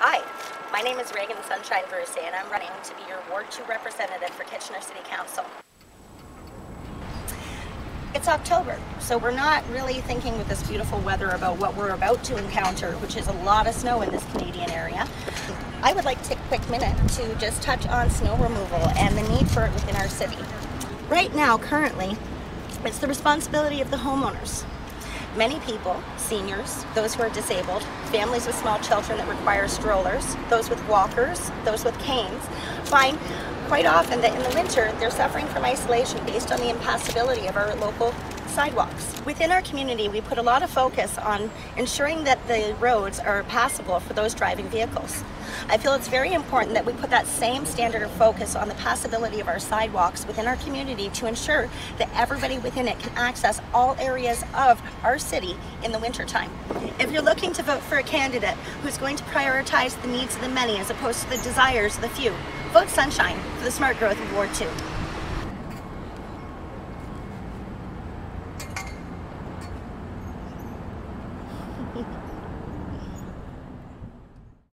Hi, my name is Reagan Sunshine Verse, and I'm running to be your Ward 2 representative for Kitchener City Council. It's October, so we're not really thinking with this beautiful weather about what we're about to encounter, which is a lot of snow in this Canadian area. I would like to take a quick minute to just touch on snow removal and the need for it within our city. Right now, currently, it's the responsibility of the homeowners. Many people, seniors, those who are disabled, families with small children that require strollers, those with walkers, those with canes, find quite often that in the winter they're suffering from isolation based on the impassability of our local sidewalks. Within our community, we put a lot of focus on ensuring that the roads are passable for those driving vehicles. I feel it's very important that we put that same standard of focus on the passability of our sidewalks within our community to ensure that everybody within it can access all areas of our city in the wintertime. If you're looking to vote for a candidate who's going to prioritize the needs of the many as opposed to the desires of the few, vote Sunshine for the smart growth of Ward 2.